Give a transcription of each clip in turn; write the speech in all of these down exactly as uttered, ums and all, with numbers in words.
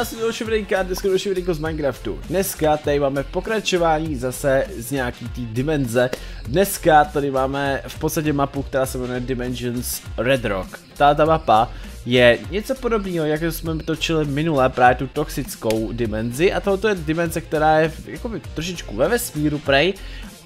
já jsem další videjka, dneska další videjko z Minecraftu. Dneska tady máme pokračování zase z nějaký té dimenze. Dneska tady máme v podstatě mapu, která se jmenuje Dimensions Red Rock. Tato mapa je něco podobného, jak jsme točili minule, právě tu toxickou dimenzi. A tohoto je dimenze, která je jakoby trošičku ve vesmíru prej.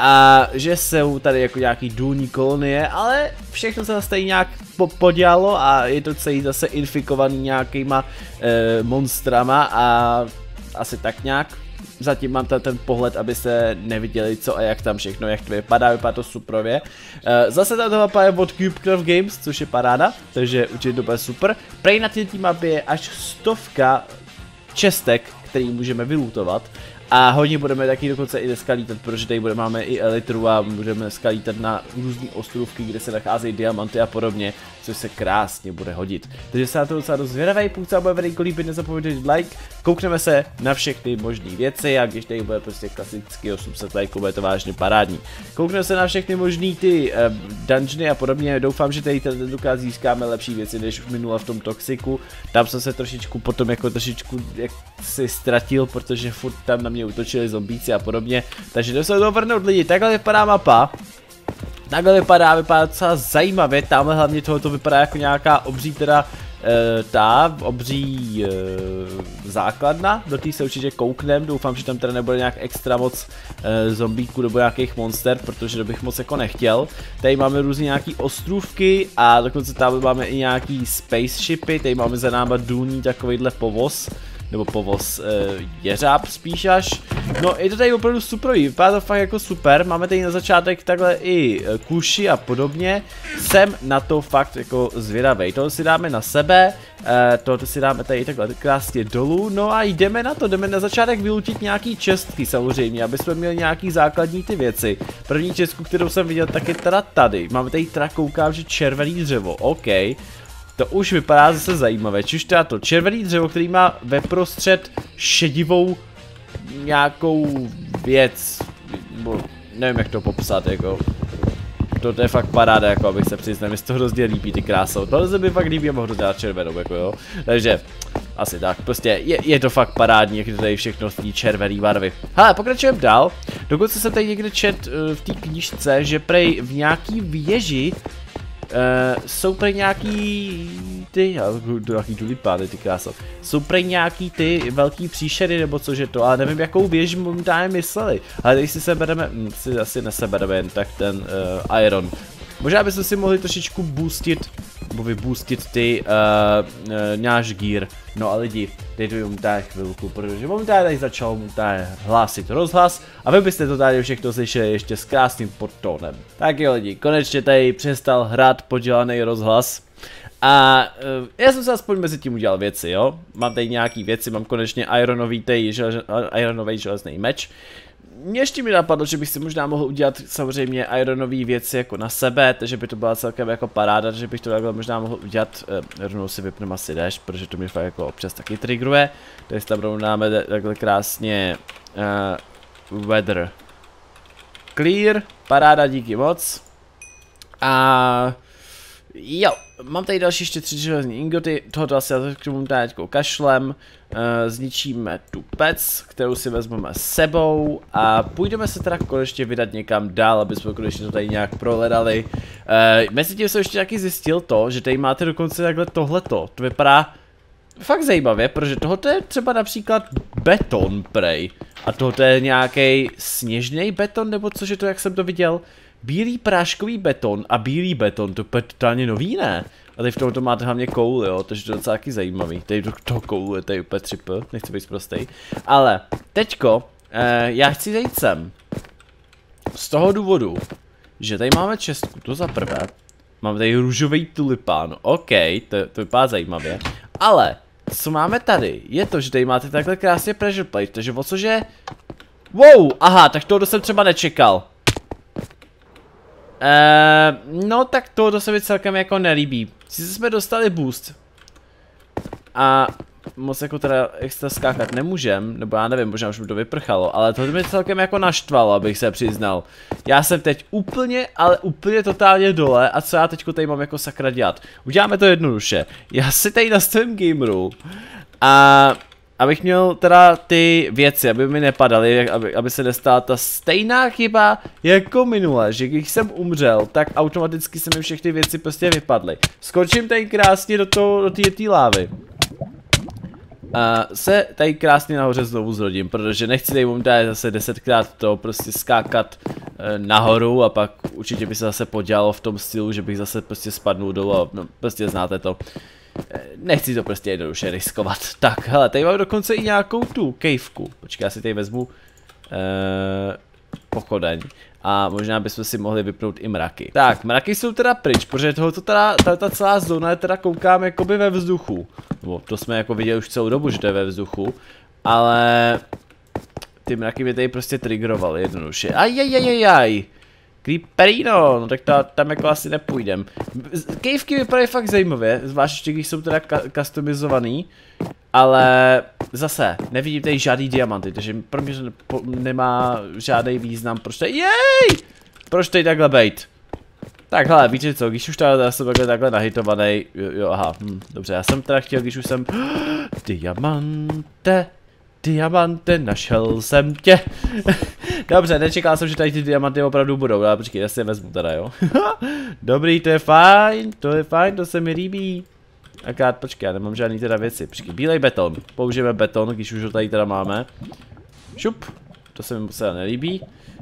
A že jsou tady jako nějaký důlní kolonie, ale všechno se zase tady nějak po podělalo a je to celý zase infikovaný nějakýma e, monstrama a asi tak nějak. Zatím mám ten, ten pohled, abyste neviděli co a jak tam všechno, jak to vypadá, vypadá to suprově. E, zase tato mapa je od CubeCraft Games, což je paráda, takže určitě to bude super. Prej na této mapě je až stovka čestek, který můžeme vylootovat. A hodně budeme taky dokonce i dneska lítat, protože tady budeme, máme i elitru a můžeme dneska lítat na různé ostrůvky, kde se nacházejí diamanty a podobně, což se krásně bude hodit. Takže se na to docela dost zvědavej, pokud se vám bude videjko líbit, nezapomeňte dát like, koukneme se na všechny možné věci a když tady bude prostě klasicky osm set lajků, bude to vážně parádní. Koukneme se na všechny možné ty uh, dungeony a podobně, doufám, že tady tentokrát získáme lepší věci než v minule v tom Toxiku. Tam jsem se trošičku potom jako trošičku jak si ztratil, protože furt tam na mě útočili zombíci a podobně, takže to se to vrnout lidi. Takhle vypadá mapa. Takhle vypadá, vypadá docela zajímavě, tamhle hlavně tohoto vypadá jako nějaká obří teda e, ta obří e, základna, do té se určitě kouknem, doufám, že tam teda nebude nějak extra moc e, zombíků nebo nějakých monster, protože to bych moc jako nechtěl. Tady máme různě nějaký ostrůvky a dokonce tam máme i nějaký spaceshipy, tady máme za náma důlní takovýhle povoz. Nebo povoz e, jeřáb spíš až. No je to tady opravdu super, vypadá to fakt jako super, máme tady na začátek takhle i e, kuši a podobně. Jsem na to fakt jako zvědavej, tohle si dáme na sebe, e, tohle si dáme tady takhle krásně dolů, no a jdeme na to, jdeme na začátek vylutit nějaký čestky samozřejmě, aby jsme měli nějaký základní ty věci. První čestku, kterou jsem viděl, tak je teda tady, máme tady teda koukám, že červený dřevo, OK. To už vypadá zase zajímavé, čiž teda to červený dřevo, který má ve prostřed šedivou nějakou věc, nebo nevím jak to popsat, jako. To, to je fakt paráda, jako abych se přiznal, mi z toho hrozně líbí ty krásou, tohle se mi fakt líbí a mohl dát červenou, jako jo. Takže, asi tak, prostě je, je to fakt parádní, jak to tady všechno v té červené barvy. Hele, pokračujeme dál, dokonce jsem tady někde čet uh, v té knížce, že prej v nějaký věži Uh, jsou prej nějaký ty, nějaký tulipány, ty kráso. Jsou prej nějaký ty velký příšery nebo což je to, ale nevím jakou věž momentálně mysleli. Ale když si sebereme, hm, si asi nesebereme jen tak ten uh, iron. Možná bychom si mohli trošičku boostit, nebo vyboostit ty uh, uh, náš gear. No a lidi, dejte mi momentálně chvilku, protože momentálně tady začal momentálně hlásit rozhlas a vy byste to tady všechno slyšeli ještě s krásným podtónem. Tak jo lidi, konečně tady přestal hrát podělaný rozhlas. A uh, já jsem se aspoň mezi tím udělal věci, jo. Mám tady nějaký věci, mám konečně ironový, tej, žele, ironový železný meč. Ještě mi napadlo, že bych si možná mohl udělat samozřejmě ironové věci jako na sebe, takže by to byla celkem jako paráda, že bych to takhle možná mohl udělat, uh, rovnou si vypneme asi dash, protože to mě fakt jako občas taky triggeruje, takže tam rovnou dáme takhle krásně uh, weather clear, paráda, díky moc. A jo, mám tady další ještě tři železní ingoty, tohoto asi já k tomu teď kašlem, uh, zničíme tu pec, kterou si vezmeme s sebou a půjdeme se teda konečně vydat někam dál, aby jsme konečně to tady nějak prohledali. Uh, mezi tím jsem ještě taky zjistil to, že tady máte dokonce takhle tohleto, to vypadá fakt zajímavě, protože tohoto je třeba například beton prej a tohoto je nějaký sněžný beton nebo což je to, jak jsem to viděl. Bílý práškový beton a bílý beton, to je totálně nový, ne? A tady v tomto máte hlavně koul, jo, takže to je docela taky zajímavý. Tady do toho koulu je tady úplně tři pé, nechci být prostej. Ale teďko, eh, já chci zajít sem. Z toho důvodu, že tady máme čestku, to za prvé. Máme tady růžový tulipán, OK, to, to vypadá zajímavě. Ale, co máme tady, je to, že tady máte takhle krásně pressure plate, takže o cože... Wow, aha, tak toho jsem třeba nečekal. Uh, no tak to se mi celkem jako nelíbí. Sice jsme dostali boost a moc jako teda extra skákat nemůžem, nebo já nevím, možná už mi to vyprchalo, ale to mi celkem jako naštvalo, abych se přiznal. Já jsem teď úplně, ale úplně totálně dole a co já teďko tady mám jako sakra dělat. Uděláme to jednoduše. Já si tady nastavím game rule a abych měl teda ty věci, aby mi nepadaly, aby, aby se nestala ta stejná chyba jako minule, že když jsem umřel, tak automaticky se mi všechny věci prostě vypadly. Skočím tady krásně do toho, do té lávy. A se tady krásně nahoře znovu zrodím, protože nechci tady momentálně zase desetkrát to prostě skákat e, nahoru a pak určitě by se zase podělalo v tom stylu, že bych zase prostě spadnul dolů a no, prostě znáte to. E, nechci to prostě jednoduše riskovat. Tak, hele, tady mám dokonce i nějakou tu kejvku. Počkej, já si tady vezmu e, pochodeň. A možná bychom si mohli vypnout i mraky. Tak, mraky jsou teda pryč, protože tohoto teda, ta celá zóna je teda koukám jakoby ve vzduchu. No, to jsme jako viděli už celou dobu, že to je ve vzduchu. Ale ty mraky mě tady prostě triggerovaly jednoduše. Ajajajajaj. Creeperino, no tak ta, tam jako asi nepůjdem. Kejvky vypadají fakt zajímavě, zvlášť když jsou teda customizovaný. Ale zase, nevidím tady žádný diamanty, takže pro mě nemá žádný význam, proč tady, jej! Proč tady takhle bejt? Tak hele, víte co, když už teda jsem takhle, takhle nahitovaný, jo, jo, aha, hm, dobře, já jsem teda chtěl, když už jsem, diamante, diamante, našel jsem tě. Dobře, nečekal jsem, že tady ty diamanty opravdu budou, ale počkej, já si je vezmu teda, jo. Dobrý, to je fajn, to je fajn, to se mi líbí. Akorát, počkej, já nemám žádný teda věci, počkej, bílej beton, použijeme beton, když už ho tady teda máme. Šup, to se mi moc nelíbí.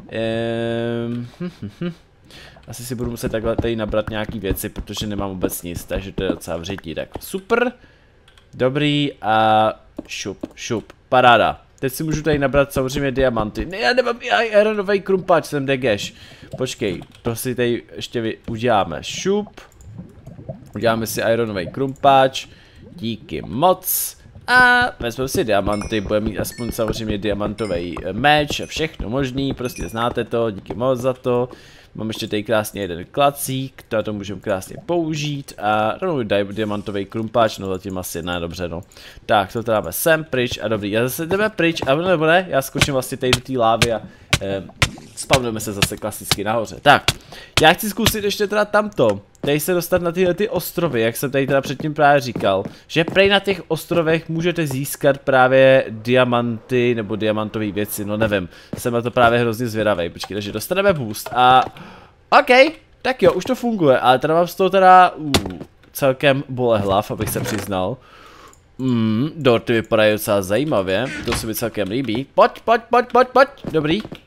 Ehm, hm, hm, hm. Asi si budu muset takhle tady nabrat nějaký věci, protože nemám vůbec nic, takže to je docela vřití, tak super. Dobrý a šup, šup, paráda. Teď si můžu tady nabrat samozřejmě diamanty. Ne, já nemám ironový krumpáč, jsem degeš. Počkej, to si tady ještě uděláme, šup. Uděláme si ironový krumpáč, díky moc. A vezmeme si diamanty, budeme mít aspoň samozřejmě diamantový meč a všechno možný, prostě znáte to, díky moc za to. Mám ještě tady krásně jeden klacík, to to můžeme krásně použít a rovnou diamantový krumpáč, no zatím asi ne, dobře no. Tak, to dáme sem pryč a dobrý, já zase jdeme pryč, a nebo ne, já skočím vlastně tady do té lávy a eh, spavneme se zase klasicky nahoře. Tak, já chci zkusit ještě teda tamto, tady se dostat na tyhle ty ostrovy, jak jsem tady teda předtím právě říkal, že prej na těch ostrovech můžete získat právě diamanty nebo diamantové věci, no nevím, jsem na to právě hrozně zvědavý, počkej, takže dostaneme boost a OK, tak jo, už to funguje, ale teda mám z toho teda uh, celkem bolehlav, abych se přiznal. Mm, dorty vypadají docela zajímavě, to se mi celkem líbí. Pojď, pojď, pojď, pojď, pojď, dobrý. Uh,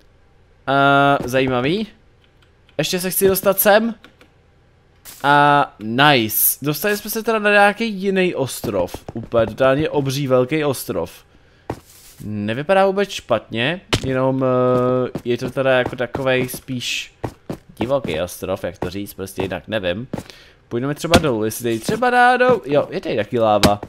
zajímavý. Ještě se chci dostat sem. A uh, nice. Dostali jsme se teda na nějaký jiný ostrov. Úplně totálně obří velký ostrov. Nevypadá vůbec špatně, jenom uh, je to teda jako takovej spíš divoký ostrov, jak to říct, prostě jinak nevím. Půjdeme třeba dolů, jestli tady třeba dá dolů, jo, je tady taky láva.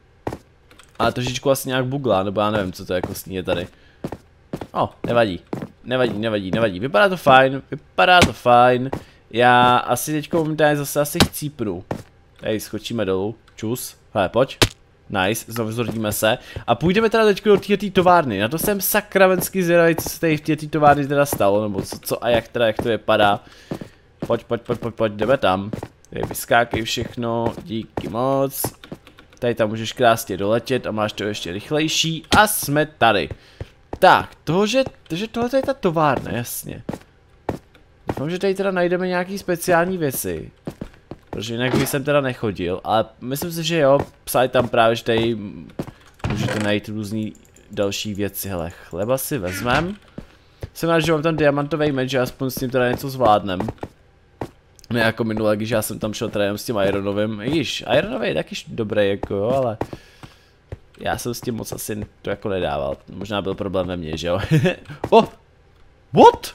Ale trošičku asi nějak buglá, nebo já nevím, co to jako s ní je tady. O, nevadí, nevadí, nevadí, nevadí, vypadá to fajn, vypadá to fajn. Já asi teďko momentálně zase asi chcípnu. Tady skočíme dolů, čus, hele, pojď. Nice, znovu zrodíme se. A půjdeme teda teď do této továrny. Na to jsem sakravensky zvědavý, co se tady v této továrny teda stalo, nebo co, co a jak teda, jak to vypadá. Pojď, pojď, pojď, pojď, pojď, jdeme tam. Tady vyskákej všechno, díky moc. Tady tam můžeš krásně doletět a máš to ještě rychlejší. A jsme tady. Tak, to, že, že tohle je ta továrna, jasně. Doufám, že tady teda najdeme nějaký speciální věci. Protože jinak bych jsem teda nechodil, ale myslím si, že jo, psali tam právě, že tady můžete najít různý další věci, hele, chleba si vezmem. Jsem rád, že mám tam diamantový meč, že aspoň s tím teda něco zvládnem. Ne jako minule, když já jsem tam šel teda jenom s tím ironovým, i když ironový je taky dobrý jako jo, ale já jsem s tím moc asi to jako nedával, možná byl problém ve mně, že jo. Oh, what?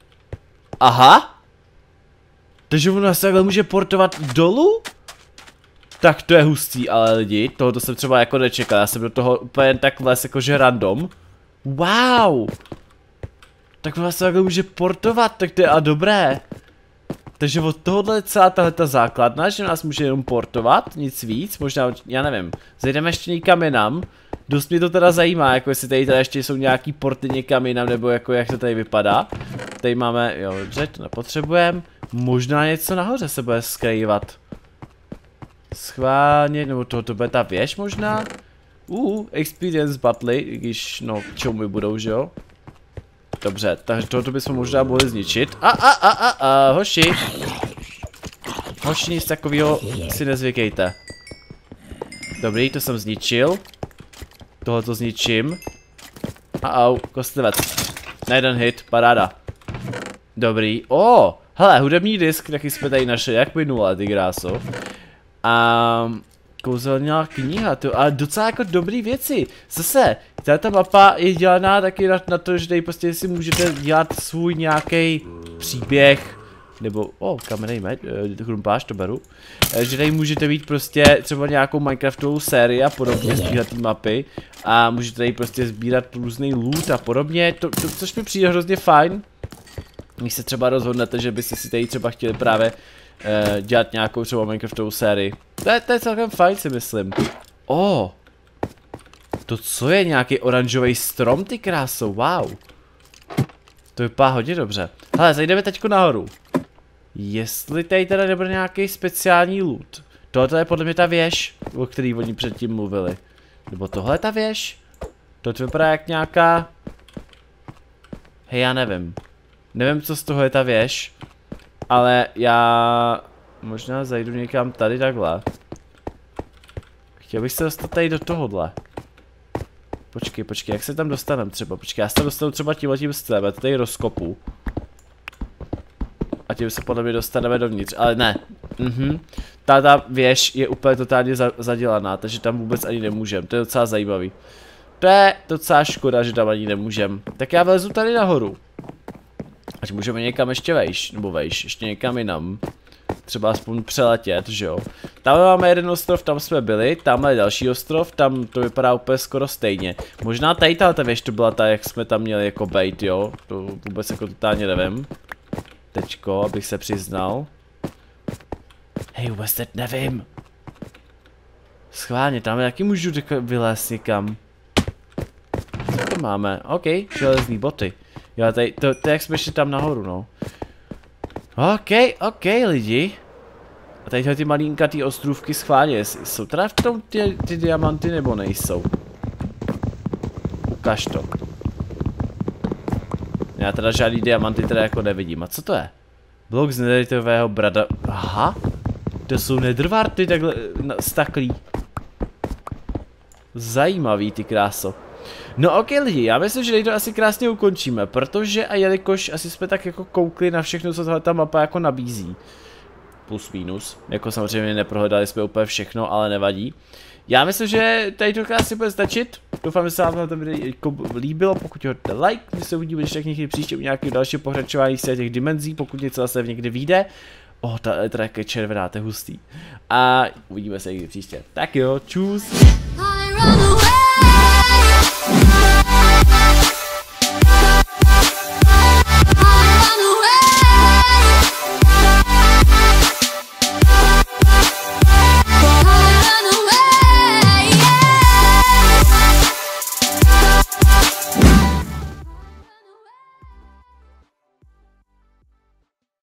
Aha. Takže ono se takhle může portovat dolů? Tak to je hustý, ale lidi, tohoto jsem třeba jako nečekal, já jsem do toho úplně tak vles jakože random. Wow! Tak ono se takhle může portovat, tak to je a dobré. Takže od tohohle celá tahleta základna, že nás může jenom portovat, nic víc, možná, já nevím, zajdeme ještě někam jinam. Dost mě to teda zajímá, jako jestli tady teda ještě jsou nějaký porty někam jinam, nebo jako jak to tady vypadá. Tady máme, jo dobře, to nepotřebujeme. Možná něco nahoře se bude skrývat. Schválně, nebo to, to bude ta věž možná? Uh, experience battle, když no, čemu mi budou, že jo? Dobře, takže tohoto bychom možná mohli zničit. A, a, a, a, a, hoši. Hoši, nic takového si nezvykejte. Dobrý, to jsem zničil. Tohle to zničím. A au, kostlivec. Na jeden hit, paráda. Dobrý, o, oh, hele, hudební disk, taky jsme tady našli, jak minule, ty kráso. A kouzelná kniha, to, ale docela jako dobrý věci. Zase, tato mapa je dělaná taky na, na to, že tady prostě si můžete dělat svůj nějaký příběh. Nebo, o, oh, kamenej meč, chrumpáš, to beru. Že tady můžete mít prostě třeba nějakou Minecraftovou sérii a podobně, sbírat ty mapy. A můžete tady prostě sbírat různý loot a podobně, to, to, což mi přijde hrozně fajn. Když se třeba rozhodnete, že byste si tady třeba chtěli právě uh, dělat nějakou třeba Minecraftovou sérii. To je, to je celkem fajn, si myslím. O, oh, to co je nějaký oranžový strom, ty kráso, wow. To vypadá hodně dobře. Hele, zajdeme teďko nahoru. Jestli tady teda nebude nějaký speciální loot. Tohle je podle mě ta věž, o který oni předtím mluvili. Nebo tohle je ta věž? Tohle vypadá jak nějaká... Hej, já nevím. Nevím, co z toho je ta věž. Ale já... Možná zajdu někam tady takhle. Chtěl bych se dostat tady do tohohle. Počkej, počkej, jak se tam dostanem třeba? Počkej, já se tam dostanu třeba tímhletím stylem, já to tady rozkopu. A tím se podle mě dostaneme dovnitř, ale ne. Mhm. Ta, ta věž je úplně totálně za, zadělaná, takže tam vůbec ani nemůžem, to je docela zajímavý. To je docela škoda, že tam ani nemůžem. Tak já vlezu tady nahoru. Ať můžeme někam ještě vejš, nebo vejš, ještě někam jinam. Třeba aspoň přeletět, že jo. Tam máme jeden ostrov, tam jsme byli, tamhle je další ostrov, tam to vypadá úplně skoro stejně. Možná tady ta věž to byla ta, jak jsme tam měli jako bait, jo. To vůbec jako totálně nevím. Tečko, abych se přiznal. Hej, vůbec teď nevím. Schválně, tam jaký můžu vylézt někam. Co to máme? OK, železný boty. Jo, tady, to, to jak jsme šli tam nahoru, no. OK, OK, lidi. A tady ty malinkatý ostrůvky schválně, jsou teda v tom ty, ty diamanty nebo nejsou? Ukaž to. Já teda žádný diamanty teda jako nevidím. A co to je? Blok z nederitového brada... Aha. To jsou nedrvarty takhle staklí. Zajímavý, ty kráso. No ok lidi, já myslím, že tady to asi krásně ukončíme, protože a jelikož asi jsme tak jako koukli na všechno, co tahle ta mapa jako nabízí. Plus minus, jako samozřejmě neprohledali jsme úplně všechno, ale nevadí. Já myslím, že tady to krásně bude stačit. Doufám, že se vám to video líbilo, pokud hodíte like, my se uvidíme ještě tak někdy příště u nějakého dalšího pokračování z těch dimenzí, pokud něco zase někdy vyjde. O, oh, ta letra je červená, to je hustý. A uvidíme se někdy příště. Tak jo, čus.